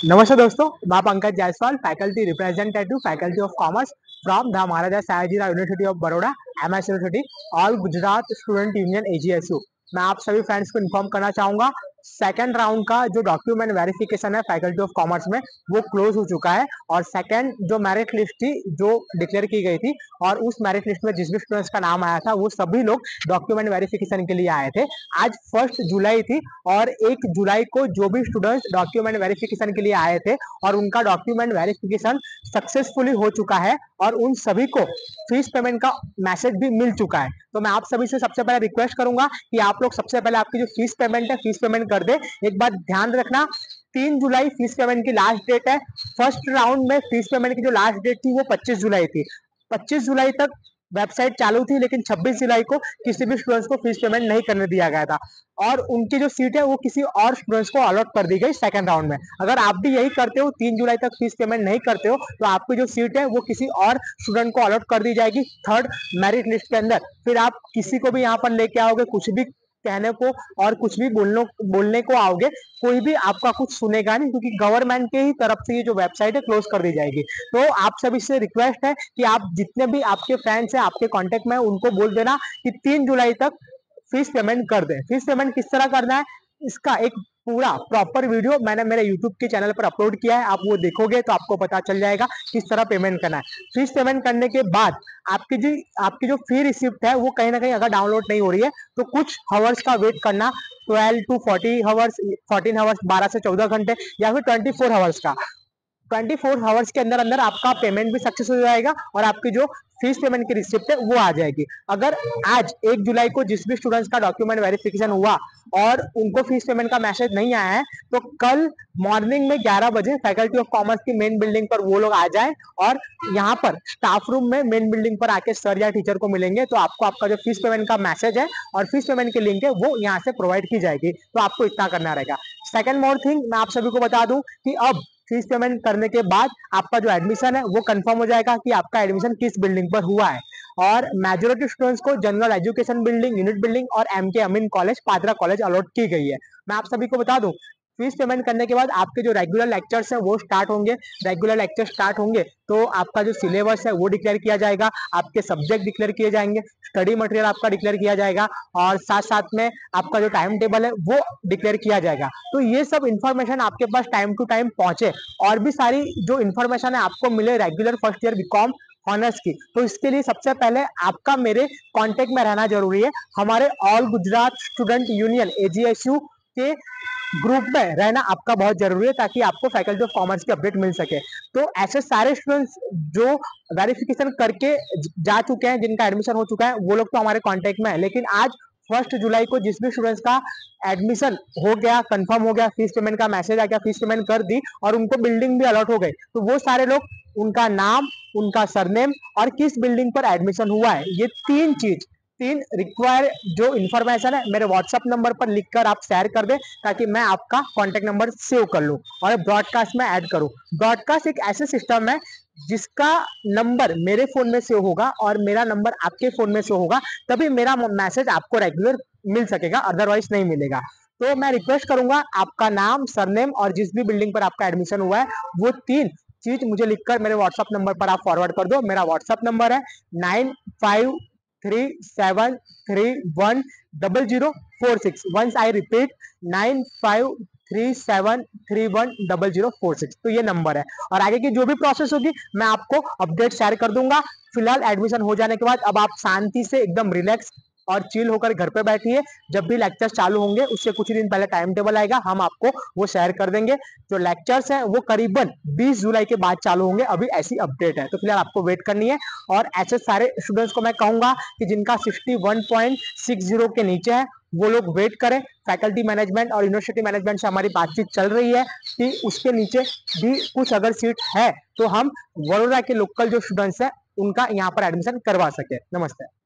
नमस्ते दोस्तों, मैं Pankaj Jaiswal, faculty representative, faculty of commerce from the Maharaja Sayajirao university of Baroda, MS university, all Gujarat student union AGSU. मैं आप सभी फ्रेंड्स को इन्फॉर्म करना चाहूंगा, सेकंड राउंड का जो डॉक्यूमेंट वेरिफिकेशन है फैकल्टी ऑफ कॉमर्स में वो क्लोज हो चुका है और सेकंड जो मेरिट लिस्ट थी जो डिक्लेयर की गई थी और उस मेरिट लिस्ट में जिस भी स्टूडेंट्स का नाम आया था वो सभी लोग डॉक्यूमेंट वेरिफिकेशन के लिए आए थे। आज 1 जुलाई थी और 1 जुलाई को जो भी स्टूडेंट्स डॉक्यूमेंट वेरिफिकेशन के लिए आए थे और उनका डॉक्यूमेंट वेरिफिकेशन सक्सेसफुली हो चुका है और उन सभी को फीस पेमेंट का मैसेज भी मिल चुका है। तो मैं आप सभी से सबसे पहले रिक्वेस्ट करूंगा कि आप लोग सबसे पहले आपकी जो फीस पेमेंट है फीस पेमेंट कर दे। एक बात ध्यान रखना, 3 जुलाई फीस पेमेंट की लास्ट डेट है। फर्स्ट राउंड में फीस पेमेंट की जो लास्ट डेट थी वो 25 जुलाई थी। 25 जुलाई तक वेबसाइट चालू थी, लेकिन 26 जुलाई को किसी भी स्टूडेंट्स को फीस पेमेंट नहीं करने दिया गया था और उनकी जो सीट है वो किसी और स्टूडेंट्स को अलॉट कर दी गई सेकंड राउंड में। अगर आप भी यही करते हो, 3 जुलाई तक फीस पेमेंट नहीं करते हो, तो आपकी जो सीट है वो किसी और स्टूडेंट को अलॉट कर दी जाएगी थर्ड मेरिट लिस्ट के अंदर। फिर आप किसी को भी यहाँ पर लेके आओगे, कुछ भी कहने को और कुछ भी बोलने को आओगे, कोई भी आपका कुछ सुनेगा नहीं, क्योंकि गवर्नमेंट के ही तरफ से ये जो वेबसाइट है क्लोज कर दी जाएगी। तो आप सभी से रिक्वेस्ट है कि आप जितने भी आपके फ्रेंड्स हैं आपके कांटेक्ट में उनको बोल देना कि 3 जुलाई तक फीस पेमेंट कर दें। फीस पेमेंट किस तरह करना है इसका एक पूरा प्रॉपर वीडियो मैंने मेरे यूट्यूब के चैनल पर अपलोड किया है, आप वो देखोगे तो आपको पता चल जाएगा किस तरह पेमेंट करना है। फीस पेमेंट करने के बाद आपकी जो फी रिसिप्ट है वो कहीं ना कहीं अगर डाउनलोड नहीं हो रही है तो कुछ हावर्स का वेट करना, 12 टू 40 हावर्स, 14 हावर्स, 12 से 14 घंटे या फिर 24 हावर्स का। 24 हावर्स के अंदर अंदर आपका पेमेंट भी सक्सेस हो जाएगा और आपकी जो फीस पेमेंट की रिसिप्ट है वो आ जाएगी। अगर आज 1 जुलाई को जिस भी स्टूडेंट्स का डॉक्यूमेंट वेरिफिकेशन हुआ और उनको फीस पेमेंट का मैसेज नहीं आया है, तो कल मॉर्निंग में 11 बजे फैकल्टी ऑफ कॉमर्स की मेन बिल्डिंग पर वो लोग आ जाए और यहाँ पर स्टाफ रूम में मेन बिल्डिंग पर आके सर या टीचर को मिलेंगे, तो आपको आपका जो फीस पेमेंट का मैसेज है और फीस पेमेंट की लिंक है वो यहाँ से प्रोवाइड की जाएगी। तो आपको इतना करना रहेगा। सेकंड मोर थिंग मैं आप सभी को बता दूं कि अब फीस पेमेंट करने के बाद आपका जो एडमिशन है वो कंफर्म हो जाएगा कि आपका एडमिशन किस बिल्डिंग पर हुआ है। और मेजोरिटी स्टूडेंट्स को general education building, unit building और MK Amin college, Padra college allot की गई है। मैं आप सभी को बता दूं, फीस पेमेंट करने के बाद आपके जो रेगुलर लेक्चर्स हैं वो स्टार्ट होंगे। रेगुलर लेक्चर स्टार्ट होंगे तो आपका जो सिलेबस है वो डिक्लेयर किया जाएगा, आपके सब्जेक्ट डिक्लेयर किए जाएंगे, स्टडी मटेरियल आपका डिक्लेयर किया जाएगा और साथ साथ में आपका जो टाइम टेबल है वो डिक्लेयर किया जाएगा। तो ये सब इंफॉर्मेशन आपके पास टाइम टू टाइम पहुंचे और भी सारी जो इंफॉर्मेशन है आपको मिले regular first year BCom honours की, तो इसके लिए सबसे पहले आपका मेरे कांटेक्ट में रहना जरूरी है। हमारे all Gujarat student union AGSU के ग्रुप में रहना आपका बहुत जरूरी है ताकि आपको फैकल्टी ऑफ कॉमर्स की अपडेट मिल सके। तो ऐसे सारे स्टूडेंट्स जो वेरिफिकेशन करके जा चुके हैं, जिनका एडमिशन हो चुका है, वो लोग तो हमारे कांटेक्ट में है, लेकिन आज 1 जुलाई को जिस भी स्टूडेंट्स का एडमिशन हो गया, कंफर्म हो गया, फीस पेमेंट का मैसेज आ गया, फीस पेमेंट कर दी और उनको बिल्डिंग भी अलॉट हो गई, तो वो सारे लोग, उनका नाम, उनका सरनेम और किस बिल्डिंग पर एडमिशन हुआ है, ये तीन रिक्वायर जो इन्फॉर्मेशन है मेरे व्हाट्सएप नंबर पर लिखकर आप शेयर कर दें ताकि मैं आपका कॉन्टेक्ट नंबर सेव कर लूं और ब्रॉडकास्ट में ऐड करूं। ब्रॉडकास्ट एक ऐसे सिस्टम है जिसका नंबर मेरे फोन में सेव होगा और मेरा नंबर आपके फोन में सेव होगा, तभी मेरा मैसेज आपको रेगुलर मिल सकेगा, अदरवाइज नहीं मिलेगा। तो मैं रिक्वेस्ट करूंगा, आपका नाम, सरनेम और जिस भी बिल्डिंग पर आपका एडमिशन हुआ है वो 3 चीज मुझे लिखकर मेरे व्हाट्सएप नंबर पर आप फॉरवर्ड कर दो। मेरा व्हाट्सएप नंबर है 9537310046। Once I repeat, 9537310046। तो ये नंबर है और आगे की जो भी प्रोसेस होगी मैं आपको अपडेट शेयर कर दूंगा। फिलहाल एडमिशन हो जाने के बाद अब आप शांति से एकदम रिलैक्स और चिल होकर घर पे बैठिए। जब भी लेक्चर्स चालू होंगे उससे कुछ दिन पहले टाइम टेबल आएगा, हम आपको वो शेयर कर देंगे। जो लेक्चर्स हैं वो करीबन 20 जुलाई के बाद चालू होंगे, अभी ऐसी अपडेट है, तो फिलहाल आपको वेट करनी है। और ऐसे सारे स्टूडेंट्स को मैं कहूंगा कि जिनका 61.60 के नीचे है वो लोग वेट करें। फैकल्टी मैनेजमेंट और यूनिवर्सिटी मैनेजमेंट से हमारी बातचीत चल रही है कि उसके नीचे भी कुछ अगर सीट है तो हम वडोदरा के लोकल जो स्टूडेंट्स हैं उनका यहाँ पर एडमिशन करवा सके। नमस्ते।